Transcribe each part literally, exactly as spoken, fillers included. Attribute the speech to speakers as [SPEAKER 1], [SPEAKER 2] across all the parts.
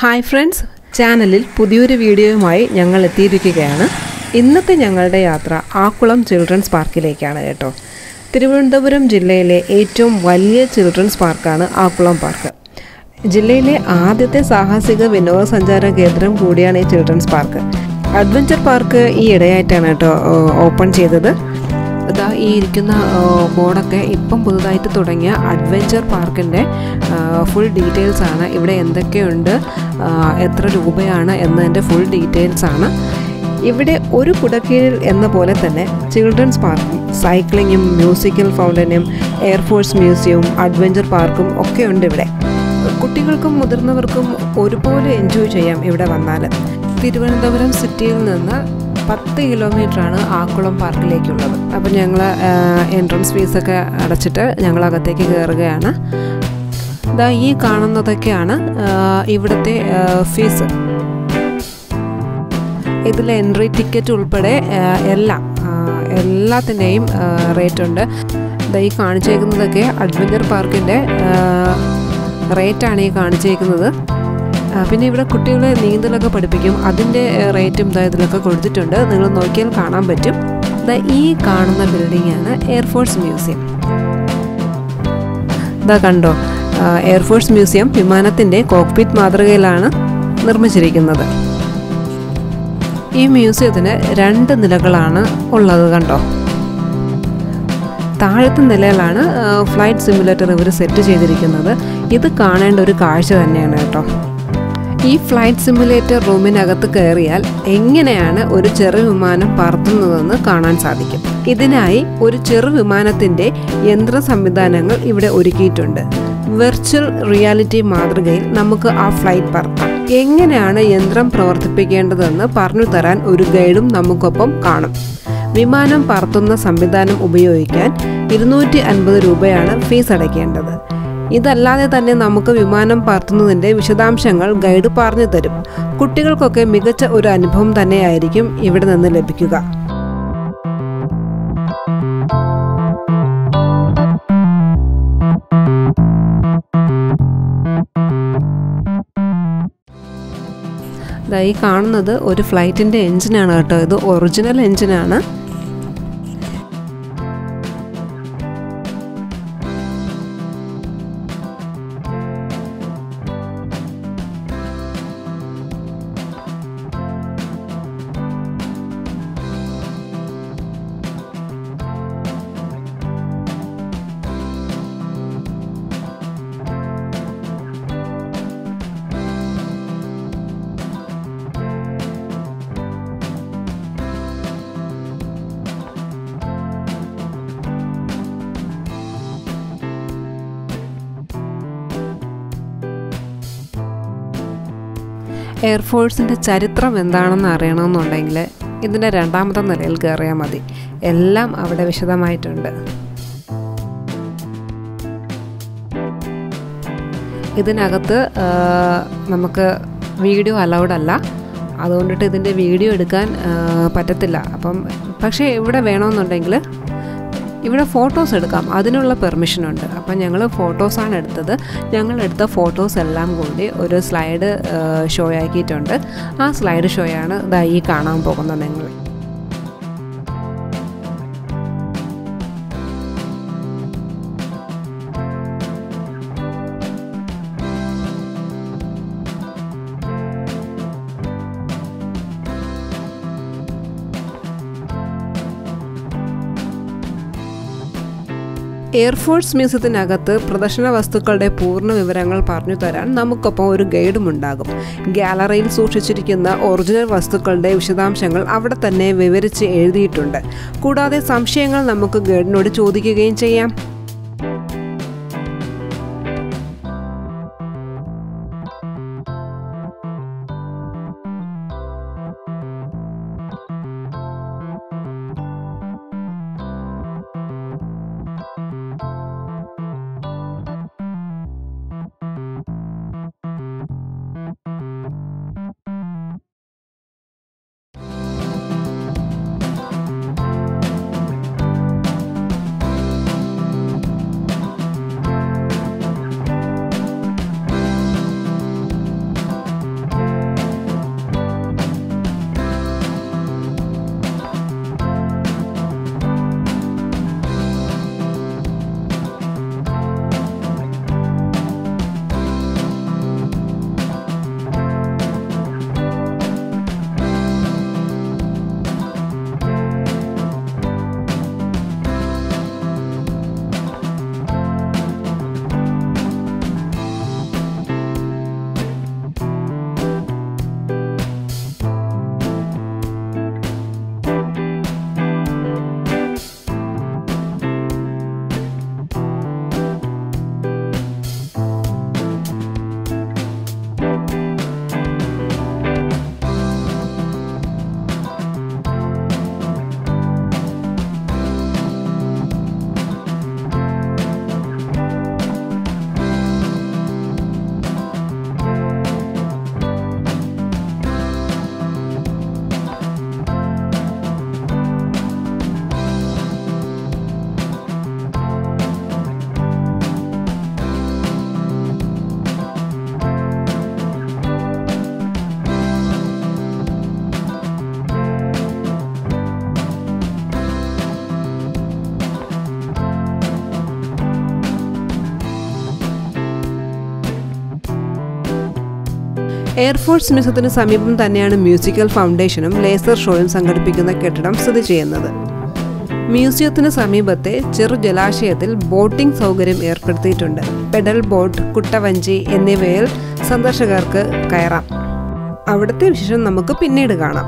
[SPEAKER 1] Hi friends, ചാനലിൽ പുതിയൊരു വീഡിയോയുമായി ഞങ്ങൾ എത്തിയിരിക്കുകയാണ്. ഇന്നത്തെ ഞങ്ങളുടെ യാത്ര ആക്കുളം ചിൽഡ്രൻസ് പാർക്കിലേക്കാണ് കേട്ടോ. തിരുവനന്തപുരം ജില്ലയിലെ ഏറ്റവും വലിയ ചിൽഡ്രൻസ് പാർക്കാണ് ആക്കുളം പാർക്ക്. ജില്ലയിലെ ആദ്യത്തെ സാഹസിക വിനോദസഞ്ചാര കേന്ദ്രം കൂടിയാണ് ഈ ചിൽഡ്രൻസ് പാർക്ക്. അഡ്വഞ്ചർ പാർക്ക് ഈ ഇടയായിട്ടാണ് കേട്ടോ ഓപ്പൺ ചെയ്തത്. ഇതാ ഈ ഇരിക്കുന്ന ബോർഡൊക്കെ ഇപ്പം പുതുതായിട്ട് തുടങ്ങിയ അഡ്വഞ്ചർ പാർക്കിൻ്റെ ഫുൾ ഡീറ്റെയിൽസ് ആണ്. ഇവിടെ എന്തൊക്കെയുണ്ട്, എത്ര രൂപയാണ് എന്നതിൻ്റെ ഫുൾ ഡീറ്റെയിൽസ് ആണ്. ഇവിടെ ഒരു കുടക്കീഴിൽ എന്ന പോലെ തന്നെ ചിൽഡ്രൻസ് പാർക്കും സൈക്ലിങ്ങും മ്യൂസിക്കൽ ഫൗണ്ടനും എയർഫോഴ്സ് മ്യൂസിയവും അഡ്വഞ്ചർ പാർക്കും ഒക്കെ ഉണ്ട് ഇവിടെ. കുട്ടികൾക്കും മുതിർന്നവർക്കും ഒരുപോലെ എൻജോയ് ചെയ്യാം ഇവിടെ വന്നാൽ. തിരുവനന്തപുരം സിറ്റിയിൽ നിന്ന് പത്ത് കിലോമീറ്ററാണ് ആക്കുളം പാർക്കിലേക്കുള്ളത്. അപ്പം ഞങ്ങൾ എൻട്രൻസ് ഫീസൊക്കെ അടച്ചിട്ട് ഞങ്ങൾ അകത്തേക്ക് കയറുകയാണ്. ഇതാ ഈ കാണുന്നതൊക്കെയാണ് ഇവിടുത്തെ ഫീസ്. ഇതിൽ എൻട്രി ടിക്കറ്റ് ഉൾപ്പെടെ എല്ലാം എല്ലാത്തിൻ്റെയും റേറ്റ് ഉണ്ട്. ഇതാ ഈ കാണിച്ചേക്കുന്നതൊക്കെ അഡ്വഞ്ചർ പാർക്കിൻ്റെ റേറ്റാണ് ഈ കാണിച്ചേക്കുന്നത്. പിന്നെ ഇവിടെ കുട്ടികളെ നീന്തലൊക്കെ പഠിപ്പിക്കും, അതിൻ്റെ റേറ്റും ഇതാ ഇതിലൊക്കെ കൊടുത്തിട്ടുണ്ട്. നിങ്ങൾ നോക്കിയാൽ കാണാൻ പറ്റും. ഇതാ ഈ കാണുന്ന ബിൽഡിങ്ങാണ് എയർഫോഴ്സ് മ്യൂസിയം. ഇതാ കണ്ടോ, എയർഫോഴ്സ് മ്യൂസിയം വിമാനത്തിൻ്റെ കോക്ക്പിറ്റ് മാതൃകയിലാണ് നിർമ്മിച്ചിരിക്കുന്നത്. ഈ മ്യൂസിയത്തിന് രണ്ട് നിലകളാണ് ഉള്ളത് കണ്ടോ. താഴത്തെ നിലയിലാണ് ഫ്ലൈറ്റ് സിമുലേറ്റർ ഇവർ സെറ്റ് ചെയ്തിരിക്കുന്നത്. ഇത് കാണേണ്ട ഒരു കാഴ്ച തന്നെയാണ് കേട്ടോ. ഈ ഫ്ലൈറ്റ് സിമുലേറ്റർ റൂമിനകത്ത് കയറിയാൽ എങ്ങനെയാണ് ഒരു ചെറു വിമാനം പറത്തുന്നതെന്ന് കാണാൻ സാധിക്കും. ഇതിനായി ഒരു ചെറു വിമാനത്തിൻ്റെ യന്ത്ര സംവിധാനങ്ങൾ ഇവിടെ ഒരുക്കിയിട്ടുണ്ട്. വെർച്വൽ റിയാലിറ്റി മാതൃകയിൽ നമുക്ക് ആ ഫ്ലൈറ്റ് പറത്താം. എങ്ങനെയാണ് യന്ത്രം പ്രവർത്തിപ്പിക്കേണ്ടതെന്ന് പറഞ്ഞു തരാൻ ഒരു ഗൈഡും നമുക്കൊപ്പം കാണും. വിമാനം പറത്തുന്ന സംവിധാനം ഉപയോഗിക്കാൻ ഇരുന്നൂറ്റി അൻപത് രൂപയാണ് ഫീസ് അടയ്ക്കേണ്ടത്. ഇതല്ലാതെ തന്നെ നമുക്ക് വിമാനം പറത്തുന്നതിൻ്റെ വിശദാംശങ്ങൾ ഗൈഡ് പറഞ്ഞു തരും. കുട്ടികൾക്കൊക്കെ മികച്ച ഒരു അനുഭവം തന്നെയായിരിക്കും ഇവിടെ നിന്ന് ലഭിക്കുക. ഈ കാണുന്നത് ഒരു ഫ്ലൈറ്റിൻ്റെ എഞ്ചിനാണ് കേട്ടോ. ഇത് ഒറിജിനൽ എഞ്ചിനാണ്. എയർഫോഴ്സിൻ്റെ ചരിത്രം എന്താണെന്ന് അറിയണമെന്നുണ്ടെങ്കിൽ ഇതിൻ്റെ രണ്ടാമത്തെ നിലയിൽ കയറിയാൽ മതി. എല്ലാം അവിടെ വിശദമായിട്ടുണ്ട്. ഇതിനകത്ത് നമുക്ക് വീഡിയോ അലൗഡ് അല്ല, അതുകൊണ്ടിട്ട് ഇതിൻ്റെ വീഡിയോ എടുക്കാൻ പറ്റത്തില്ല. അപ്പം പക്ഷേ ഇവിടെ വേണമെന്നുണ്ടെങ്കിൽ ഇവിടെ ഫോട്ടോസ് എടുക്കാം, അതിനുള്ള പെർമിഷനുണ്ട്. അപ്പം ഞങ്ങൾ ഫോട്ടോസാണ് എടുത്തത്. ഞങ്ങൾ എടുത്ത ഫോട്ടോസ് എല്ലാം കൂടി ഒരു സ്ലൈഡ് ഷോ ആക്കിയിട്ടുണ്ട്. ആ സ്ലൈഡ് ഷോയാണ് ഇതാ ഈ കാണാൻ പോകുന്നത് നിങ്ങൾ. എയർഫോഴ്സ് മ്യൂസിയത്തിനകത്ത് പ്രദർശന വസ്തുക്കളുടെ പൂർണ്ണ വിവരങ്ങൾ പറഞ്ഞു തരാൻ നമുക്കൊപ്പം ഒരു ഗൈഡും ഉണ്ടാകും. ഗാലറിയിൽ സൂക്ഷിച്ചിരിക്കുന്ന ഒറിജിനൽ വസ്തുക്കളുടെ വിശദാംശങ്ങൾ അവിടെ തന്നെ വിവരിച്ച് എഴുതിയിട്ടുണ്ട്. കൂടാതെ സംശയങ്ങൾ നമുക്ക് ഗൈഡിനോട് ചോദിക്കുകയും ചെയ്യാം. എയർഫോഴ്സ് മ്യൂസിയത്തിന് സമീപം തന്നെയാണ് മ്യൂസിക്കൽ ഫൗണ്ടേഷനും ലേസർ ഷോയും സംഘടിപ്പിക്കുന്ന കെട്ടിടം സ്ഥിതി ചെയ്യുന്നത്. മ്യൂസിയത്തിന് സമീപത്തെ ചെറു ജലാശയത്തിൽ ബോട്ടിംഗ് സൗകര്യം ഏർപ്പെടുത്തിയിട്ടുണ്ട്. പെഡൽ ബോട്ട്, കുട്ടവഞ്ചി എന്നിവയിൽ സന്ദർശകർക്ക് കയറാം. അവിടുത്തെ വിശേഷം നമുക്ക് പിന്നീട് കാണാം.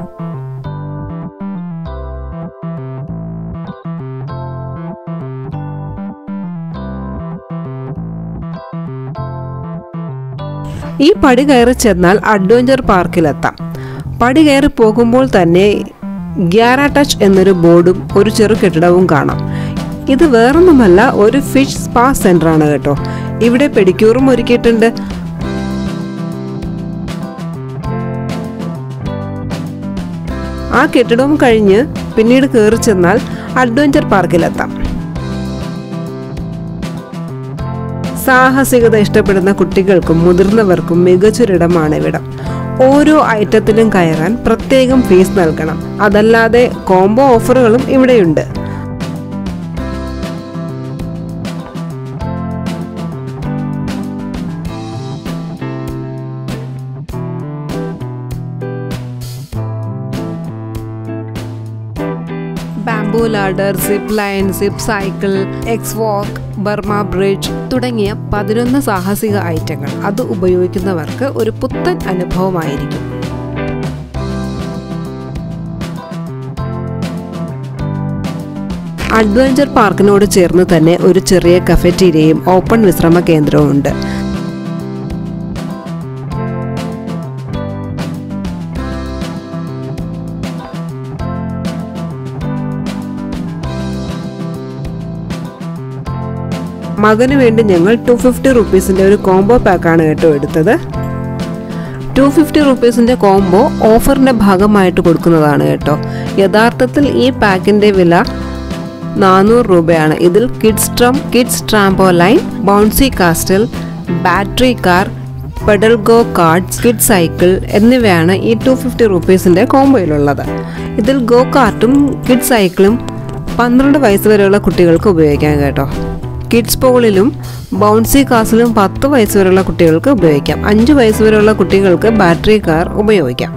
[SPEAKER 1] ഈ പടി കയറി ചെന്നാൽ അഡ്വഞ്ചർ പാർക്കിലെത്താം. പടി കയറി പോകുമ്പോൾ തന്നെ ഗ്യാര ടച്ച് എന്നൊരു ബോർഡും ഒരു ചെറു കെട്ടിടവും കാണാം. ഇത് വേറൊന്നുമല്ല, ഒരു ഫിഷ് സ്പാ സെന്റർ ആണ് കേട്ടോ. ഇവിടെ പെഡിക്യൂറും ഒരുക്കിയിട്ടുണ്ട്. ആ കെട്ടിടവും കഴിഞ്ഞ് പിന്നീട് കയറി ചെന്നാൽ അഡ്വഞ്ചർ പാർക്കിലെത്താം. സാഹസികത ഇഷ്ടപ്പെടുന്ന കുട്ടികൾക്കും മുതിർന്നവർക്കും മികച്ചൊരിടമാണ് ഇവിടം. ഓരോ ഐറ്റത്തിലും കയറാൻ പ്രത്യേകം ഫീസ് നൽകണം. അതല്ലാതെ കോംബോ ഓഫറുകളും ഇവിടെയുണ്ട്. Bamboo ladder, zip line, zip cycle, X walk, Burma bridge തുടങ്ങിയ പതിനൊന്ന് സാഹസിക ഐറ്റങ്ങൾ അത് ഉപയോഗിക്കുന്നവർക്ക് ഒരു പുത്തൻ അനുഭവമായിരിക്കും. അഡ്വഞ്ചർ പാർക്കിനോട് ചേർന്ന് തന്നെ ഒരു ചെറിയ കഫറ്റീരിയയും ഓപ്പൺ വിശ്രമ കേന്ദ്രവും ഉണ്ട്. മകന് വേണ്ടി ഞങ്ങൾ ടു ഫിഫ്റ്റി റുപ്പീസിൻ്റെ ഒരു കോംബോ പാക്കാണ് കേട്ടോ എടുത്തത്. ടു ഫിഫ്റ്റി റുപ്പീസിൻ്റെ കോംബോ ഓഫറിൻ്റെ ഭാഗമായിട്ട് കൊടുക്കുന്നതാണ് കേട്ടോ. യഥാർത്ഥത്തിൽ ഈ പാക്കിൻ്റെ വില നാനൂറ് രൂപയാണ്. ഇതിൽ കിഡ്സ് ട്രം, kids trampoline, bouncy castle, battery car, pedal go karts, kid cycle എന്നിവയാണ് ഈ ടു ഫിഫ്റ്റി റുപ്പീസിൻ്റെ കോംബോയിലുള്ളത്. ഇതിൽ ഗോ കാർട്ടും കിഡ് സൈക്കിളും പന്ത്രണ്ട് വയസ്സ് വരെയുള്ള കുട്ടികൾക്ക് ഉപയോഗിക്കാം കേട്ടോ. കിഡ്സ് പോളിലും ബൗൺസി കാസിലും പത്ത് വയസ്സ് വരെയുള്ള കുട്ടികൾക്ക് ഉപയോഗിക്കാം. അഞ്ച് വയസ്സ് വരെയുള്ള കുട്ടികൾക്ക് ബാറ്ററി കാർ ഉപയോഗിക്കാം.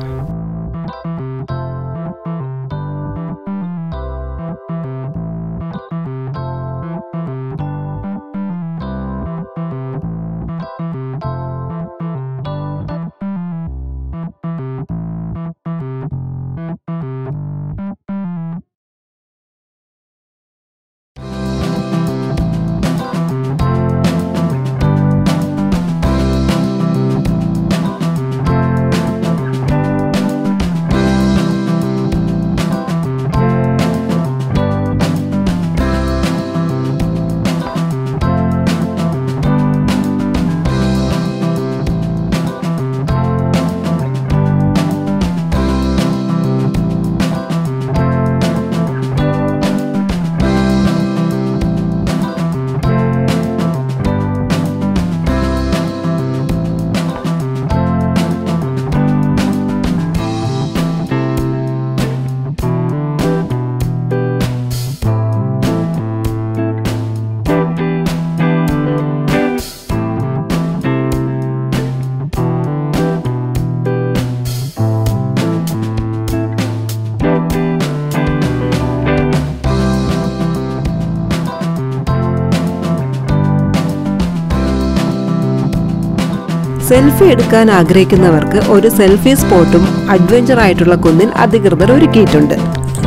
[SPEAKER 1] സെൽഫി എടുക്കാൻ ആഗ്രഹിക്കുന്നവർക്ക് ഒരു സെൽഫി സ്പോട്ടും അഡ്വഞ്ചർ ആയിട്ടുള്ള കുന്നിൽ അധികൃതർ ഒരുക്കിയിട്ടുണ്ട്.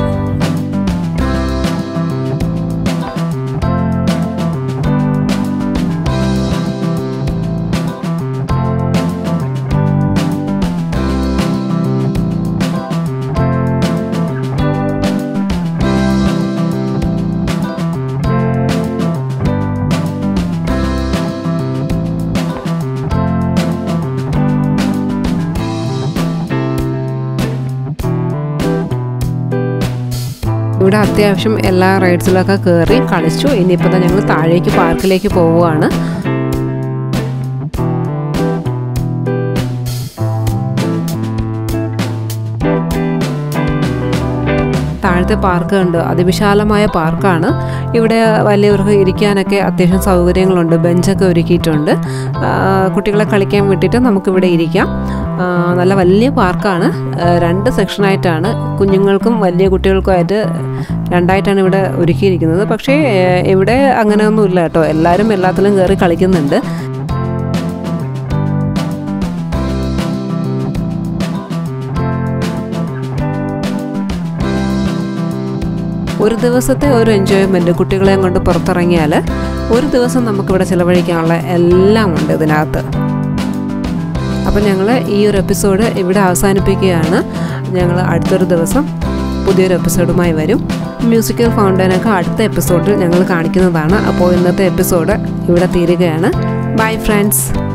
[SPEAKER 1] ഇവിടെ അത്യാവശ്യം എല്ലാ റൈഡ്സിലൊക്കെ കയറി കളിച്ചു. ഇനിയിപ്പോൾ തന്നെ ഞങ്ങൾ താഴേക്ക് പാർക്കിലേക്ക് പോവുകയാണ്. ഇവിടുത്തെ പാർക്ക് ഉണ്ട്. അതിവിശാലമായ പാർക്കാണ്. ഇവിടെ വലിയവർക്ക് ഇരിക്കാനൊക്കെ അത്യാവശ്യം സൗകര്യങ്ങളുണ്ട്. ബെഞ്ചൊക്കെ ഒരുക്കിയിട്ടുണ്ട്. കുട്ടികളെ കളിക്കാൻ വിട്ടിട്ട് നമുക്കിവിടെ ഇരിക്കാം. നല്ല വലിയ പാർക്കാണ്. രണ്ട് സെക്ഷനായിട്ടാണ്, കുഞ്ഞുങ്ങൾക്കും വലിയ കുട്ടികൾക്കുമായിട്ട് രണ്ടായിട്ടാണ് ഇവിടെ ഒരുക്കിയിരിക്കുന്നത്. പക്ഷേ ഇവിടെ അങ്ങനെയൊന്നുമില്ല കേട്ടോ. എല്ലാവരും എല്ലാത്തിലും കയറി കളിക്കുന്നുണ്ട്. ഒരു ദിവസത്തെ ഒരു എൻജോയ്മെൻറ്റ്, കുട്ടികളെയും കൊണ്ട് പുറത്തിറങ്ങിയാൽ ഒരു ദിവസം നമുക്കിവിടെ ചിലവഴിക്കാനുള്ള എല്ലാം ഉണ്ട് ഇതിനകത്ത്. അപ്പോൾ ഞങ്ങൾ ഈ ഒരു എപ്പിസോഡ് ഇവിടെ അവസാനിപ്പിക്കുകയാണ്. ഞങ്ങൾ അടുത്തൊരു ദിവസം പുതിയൊരു എപ്പിസോഡുമായി വരും. മ്യൂസിക്കൽ ഫൗണ്ടനൊക്കെ അടുത്ത എപ്പിസോഡിൽ ഞങ്ങൾ കാണിക്കുന്നതാണ്. അപ്പോൾ ഇന്നത്തെ എപ്പിസോഡ് ഇവിടെ തീരുകയാണ്. Bye friends.